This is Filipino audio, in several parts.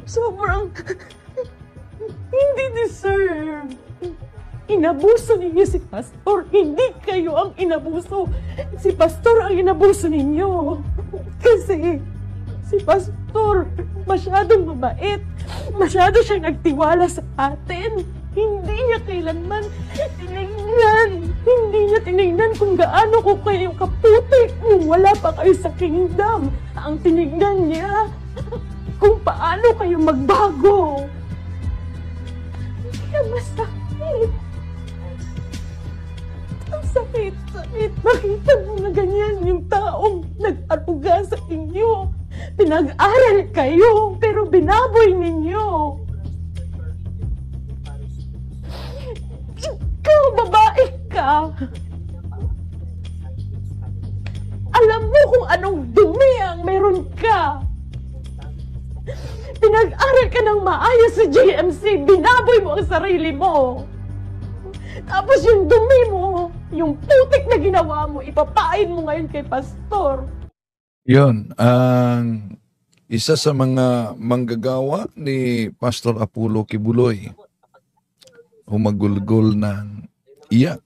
Sobrang hindi deserve. Inabuso ninyo si Pastor. Hindi kayo ang inabuso. Si Pastor ang inabuso ninyo. Kasi si Pastor masyadong mabait. Masyado siyang nagtiwala sa atin. Hindi niya kailanman tinignan. Hindi niya tinignan kung gaano ko kayo kaputi nung wala pa kayo sa kingdom. Ang tinignan niya kung paano kayo magbago. Kaya masakit. Ang sakit. Makita mo na ganyan yung taong nag-aruga sa inyo. Pinag-aral kayo, pero binaboy ninyo. Ikaw, babae ka. Alam mo kung anong dumi ang meron ka. Pinag-aral ka ng maayos sa JMC, binaboy mo ang sarili mo. Tapos yung dumi mo, yung putik na ginawa mo, ipapain mo ngayon kay Pastor. Yun, ang isa sa mga manggagawa ni Pastor Apollo Kibuloy, humagulgol ng iyak.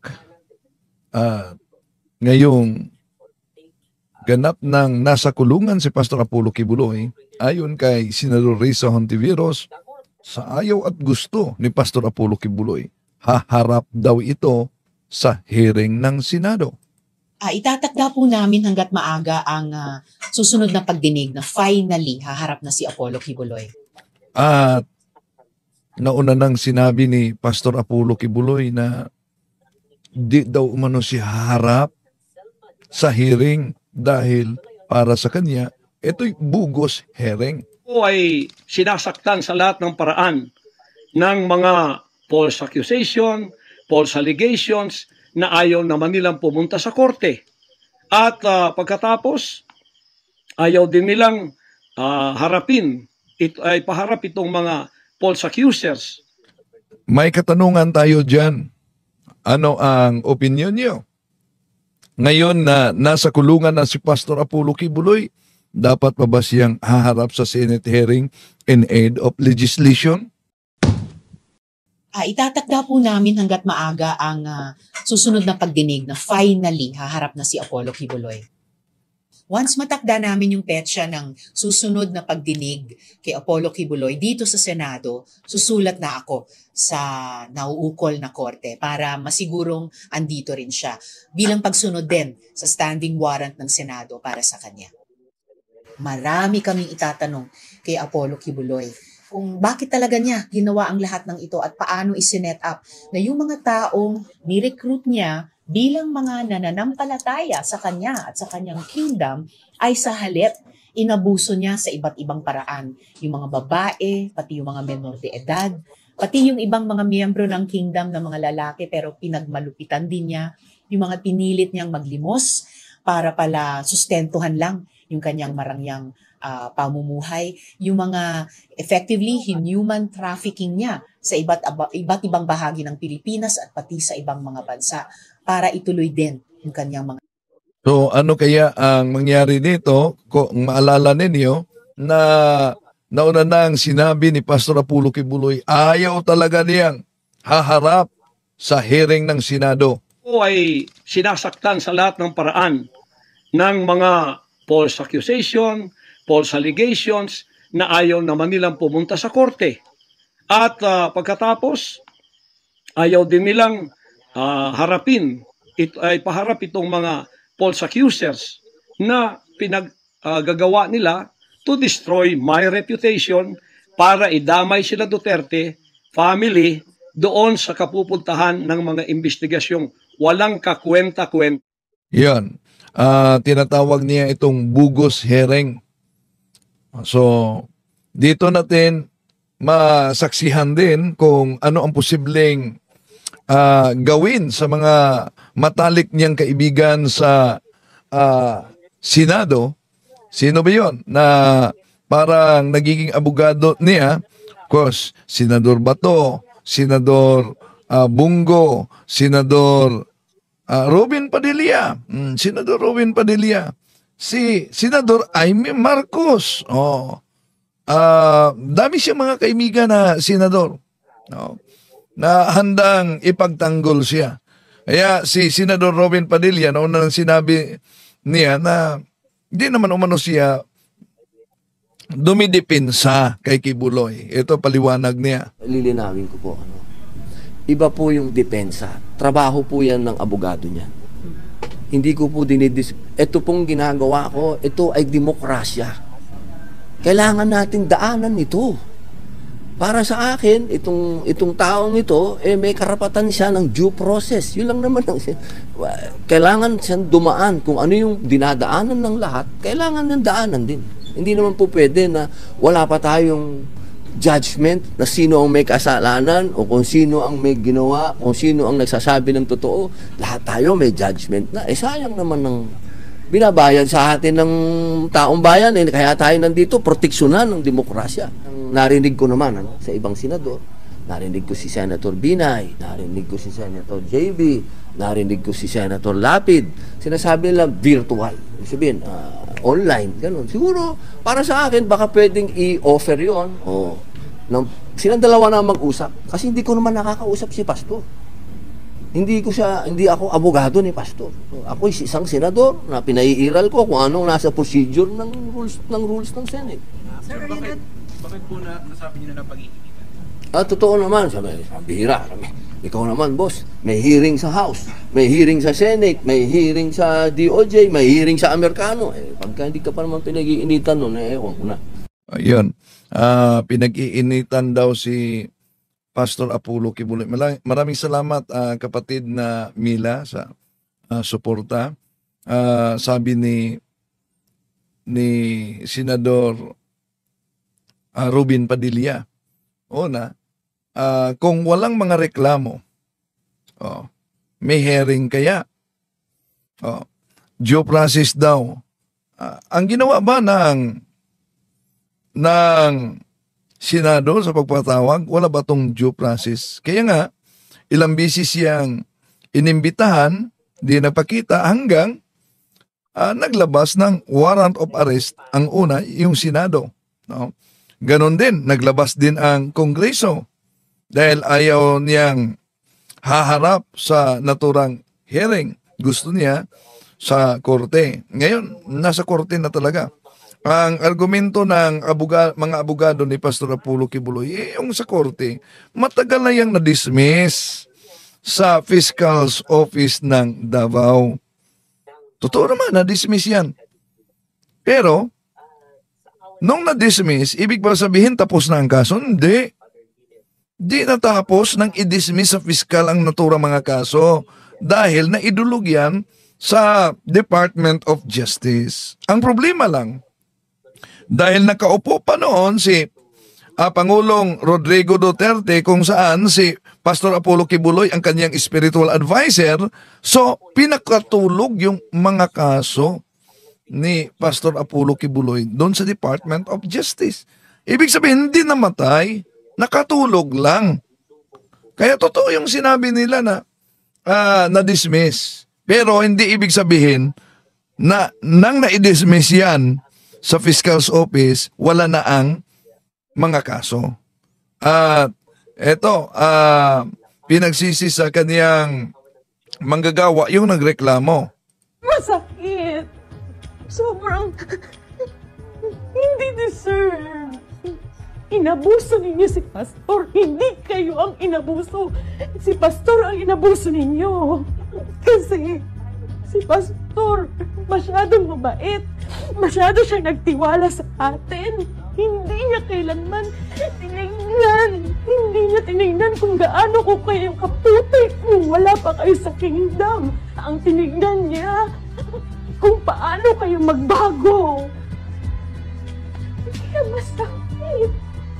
At ngayong ganap ng nasa kulungan si Pastor Apollo Kibuloy, ayon kay Senador Risa Hontiveros, sa ayaw at gusto ni Pastor Apollo Kibuloy, haharap daw ito sa hearing ng Senado. Itatakda po namin hanggat maaga ang susunod na pagdinig na finally haharap na si Apollo Kibuloy. At nauna nang sinabi ni Pastor Apollo Kibuloy na di daw umano siya haharap sa hearing dahil para sa kanya, ito'y bugos hearing. Ito ay sinasaktan sa lahat ng paraan ng mga false accusation, false allegations, na ayaw naman nilang pumunta sa korte. At pagkatapos, ayaw din nilang harapin, ay paharap itong mga false accusers. May katanungan tayo dyan. Ano ang opinion niyo? Ngayon na nasa kulungan na si Pastor Apollo Kibuloy, dapat pa ba siyang haharap sa Senate hearing in aid of legislation? Itatakda po namin hanggat maaga ang susunod na pagdinig na finally haharap na si Apollo Kibuloy. Once matakda namin yung petsa ng susunod na pagdinig kay Apollo Kibuloy dito sa Senado, susulat na ako sa nauukol na korte para masigurong andito rin siya bilang pagsunod din sa standing warrant ng Senado para sa kanya. Marami kaming itatanong kay Apollo Kibuloy kung bakit talaga niya ginawa ang lahat ng ito at paano isinet up na yung mga taong ni-recruit niya bilang mga nananampalataya sa kanya at sa kanyang kingdom ay sa halip inabuso niya sa iba't ibang paraan. Yung mga babae, pati yung mga menor de edad, pati yung ibang mga miyembro ng kingdom na mga lalaki pero pinagmalupitan din niya, yung mga pinilit niyang maglimos para pala sustentuhan lang yung kanyang marangyang pamumuhay, yung mga effectively human trafficking niya sa iba't ibang bahagi ng Pilipinas at pati sa ibang mga bansa para ituloy din yung kanyang mga. So ano kaya ang mangyari nito kung maalala ninyo na nauna na ang sinabi ni Pastor Apollo Kibuloy, ayaw talaga niyang haharap sa hearing ng Senado. Ito ay sinasaktan sa lahat ng paraan ng mga false accusation, false allegations na ayaw naman nilang pumunta sa korte. At pagkatapos, ayaw din nilang harapin, ay paharap itong mga false accusers na pinaggagawa nila to destroy my reputation para idamay sila Duterte family doon sa kapupuntahan ng mga investigasyong walang kakwenta-kwenta. Yan. Tinatawag niya itong bugos hearing. So, dito natin masaksihan din kung ano ang posibleng gawin sa mga matalik niyang kaibigan sa Senado. Sino ba yun? Na parang nagiging abogado niya. Of course, Senador Bato, Senador Bungo, Senador Robin Padilla. Senador Robin Padilla. Si Senador Aimee Marcos. dami siyang mga kaibigan na senador, no, na handang ipagtanggol siya. Kaya si Senador Robin Padilla, noon na sinabi niya na hindi naman umano siya dumidepensa kay Kibuloy. Ito paliwanag niya. Lilinawin ko po, iba po yung depensa. Trabaho po yan ng abogado niya. Hindi ko po ito pong ginagawa ko, ito ay demokrasya. Kailangan nating daanan ito. Para sa akin, itong taong ito, may karapatan siya ng due process. Yun lang naman. Kailangan siyang dumaan. Kung ano yung dinadaanan ng lahat, kailangan ng daanan din. Hindi naman po pwede na wala pa tayong judgment na sino ang may kasalanan o kung sino ang may ginawa, kung sino ang nagsasabi ng totoo. Lahat tayo may judgment na. Sayang naman ng binabayad sa atin ng taong bayan. Kaya tayo nandito, proteksyonan ng demokrasya. Narinig ko naman sa ibang senador, narinig ko si Senator Binay, narinig ko si Senator JB, narinig ko si Senator Lapid. Sinasabi nila virtual. Sabihin, online, ganun. Siguro, para sa akin, baka pwedeng i-offer yun. Silang dalawa na mag-usap. Kasi hindi ko naman nakakausap si Pastor. Hindi ako abogado ni Pastor. Ako isang senador na pinaiiral ko kung anong nasa procedure ng rules ng Senate. Sir, bakit po nasabi niyo na pag-iinitan? Totoo naman, bihira. Ikaw naman, boss, may hearing sa House, may hearing sa Senate, may hearing sa DOJ, may hearing sa Amerikano. Pagka hindi ka pa naman pinag-iinitan nun, ewan ko na. Ayun, pinag-iinitan daw si Pastor Apollo Kibuloy. Maraming salamat, kapatid na Mila, sa suporta. Sabi ni Senador Robin Padilla, kung walang mga reklamo, may hearing kaya? Due process daw. Ang ginawa ba ng Senado sa pagpatawag, wala ba tong due process? Kaya nga, ilang bisis siyang inimbitahan, di napakita hanggang naglabas ng warrant of arrest. Ang una, yung Senado. No? Ganon din, naglabas din ang Kongreso dahil ayaw niyang haharap sa naturang hearing. Gusto niya sa korte. Ngayon, nasa korte na talaga. Ang argumento ng mga abogado ni Pastor Apollo Kibuloy, yung sa korte, matagal na yung na-dismiss sa Fiscal's Office ng Davao. Totoo naman, na-dismiss yan. Pero, nung na-dismiss, ibig ba sabihin tapos na ang kaso? Hindi. Di natapos nang i-dismiss sa fiskal ang naturang mga kaso dahil naidulog yan sa Department of Justice. Ang problema lang, dahil nakaupo pa noon si Pangulong Rodrigo Duterte kung saan si Pastor Apollo Kibuloy ang kanyang spiritual advisor, so pinakatulog yung mga kaso ni Pastor Apollo Kibuloy doon sa Department of Justice. Ibig sabihin, hindi namatay, nakatulog lang. Kaya totoo yung sinabi nila na na-dismiss. Pero hindi ibig sabihin na nang na-dismiss yan sa Fiscal's Office, wala na ang mga kaso. At eto, pinagsisi sa kaniyang manggagawa yung nagreklamo. Masakit. Sobrang hindi deserve. Inabuso ninyo si Pastor. Hindi kayo ang inabuso. Si Pastor ang inabuso ninyo. Kasi si Pastor masyadong mabait. Masyado siyang nagtiwala sa atin. Hindi niya kailanman tinignan. Hindi niya tinignan kung gaano ko kayo kaputi nung wala pa kayo sa kingdom. Ang tinignan niya kung paano kayo magbago. Kaya masakit.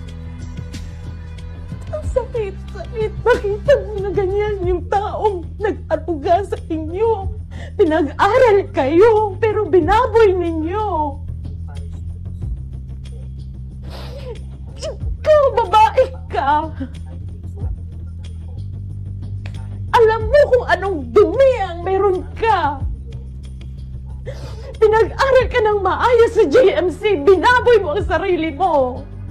Ang sakit. Makita mo na ganyan yung taong nag-aruga sa inyo. Pinag-aral kayo, pero binaboy ninyo. Ikaw, babae ka. Alam mo kung anong dumi ang meron ka. Pinag-aral ka ng maayos sa GMC, binaboy mo ang sarili mo.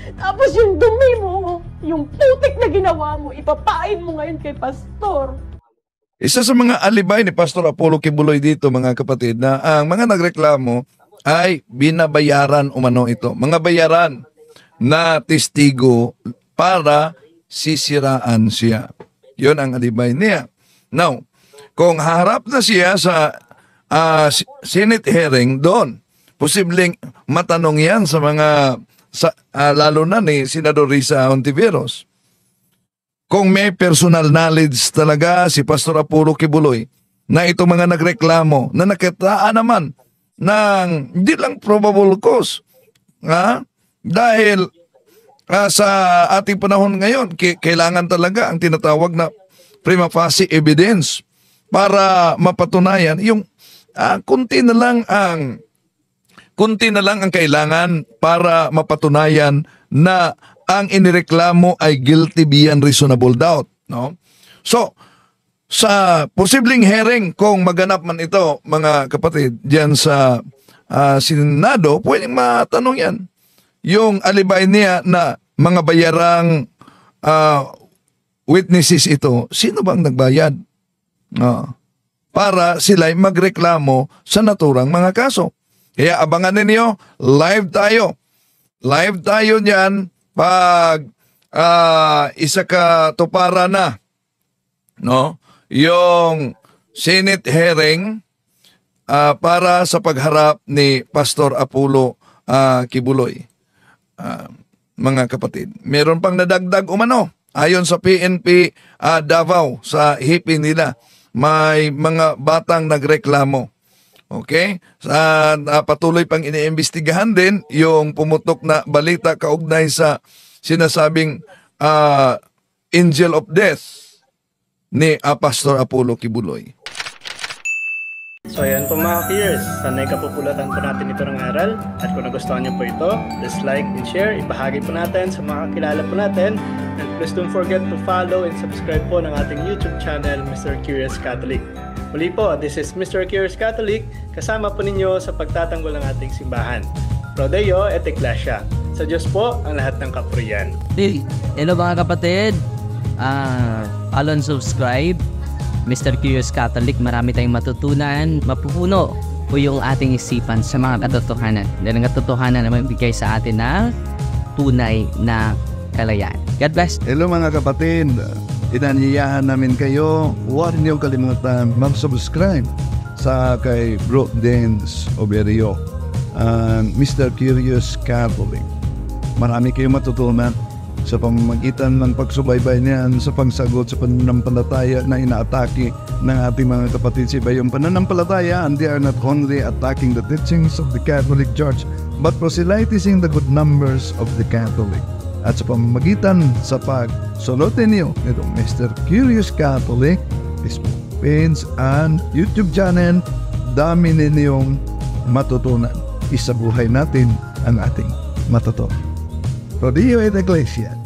Tapos yung dumi mo, yung putik na ginawa mo, ipapain mo ngayon kay pastor. Isa sa mga alibay ni Pastor Apollo Kibuloy dito, mga kapatid, na ang mga nagreklamo ay binabayaran umano ito. Mga bayaran na testigo para sisiraan siya. Yun ang alibay niya. Now, kung harap na siya sa Senate hearing doon, posibleng matanong yan sa mga, lalo na ni Senador Risa Hontiveros. Kung may personal knowledge talaga si Pastor Apollo Kibuloy na ito mga nagreklamo na nakitaan naman ng hindi lang probable cause. Dahil sa ating panahon ngayon, kailangan talaga ang tinatawag na prima facie evidence para mapatunayan yung kunti na lang ang kailangan para mapatunayan na ang inireklamo ay guilty beyond reasonable doubt, no? So, sa posibleng hearing, kung maganap man ito, mga kapatid, diyan sa Senado, pwedeng matanong yan. Yung alibay niya na mga bayarang witnesses ito, sino bang nagbayad? Para sila'y magreklamo sa naturang mga kaso. Kaya abangan ninyo, live tayo. Live tayo niyan pag isa ka tupara na, no? Yung Senate hearing para sa pagharap ni Pastor Apollo Kibuloy. Mga kapatid, meron pang nadagdag umano. Ayon sa PNP Davao, sa hipi nila, may mga batang nagreklamo. Okay? Patuloy pang iniimbestigahan din yung pumutok na balita kaugnay sa sinasabing angel of death ni Pastor Apollo Kibuloy. So ayan po mga ka-Qers, sanay kapupulatan po natin ito ng aral, at kung nagustuhan niyo po ito, please like and share, ibahagi po natin sa mga kakilala po natin, and please don't forget to follow and subscribe po ng ating YouTube channel, Mr. Curious Catholic. Muli po, this is Mr. Curious Catholic, kasama po ninyo sa pagtatanggol ng ating simbahan. Pro Deo et Ecclesia. Sa Diyos po ang lahat ng kapurian. Hello mga kapatid, follow and subscribe Mr. Curious Catholic. Marami tayong matutunan, mapupuno po yung ating isipan sa mga katotohanan. Dahil ang katotohanan na magbigay sa atin ng tunay na kalayaan. God bless. Hello mga kapatid, inanyayahan namin kayo, huwag niyong kalimutan mag-subscribe sa kay Bro Dance Oberio, Mr. Curious Catholic. Marami kayong matutunan sa pamamagitan ng pagsubaybay niyan sa pagsagot sa pananampalataya na inaatake ng ating mga kapatid sa iba. Yung pananampalataya, and they are not only attacking the teachings of the Catholic Church, but proselytizing the good numbers of the Catholic. At sa pamamagitan sa pagsulotin niyo nitong Mr. Curious Catholic, Facebook page and YouTube channel, dami ninyong matutunan. Isabuhay natin ang ating matutunan. Pro Deo et Ecclesia.